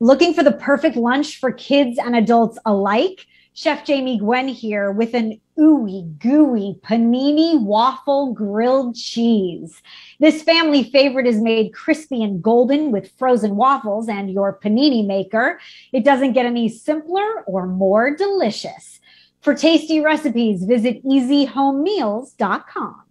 Looking for the perfect lunch for kids and adults alike? Chef Jamie Gwen here with an ooey gooey panini waffle grilled cheese. This family favorite is made crispy and golden with frozen waffles and your panini maker. It doesn't get any simpler or more delicious. For tasty recipes, visit easyhomemeals.com.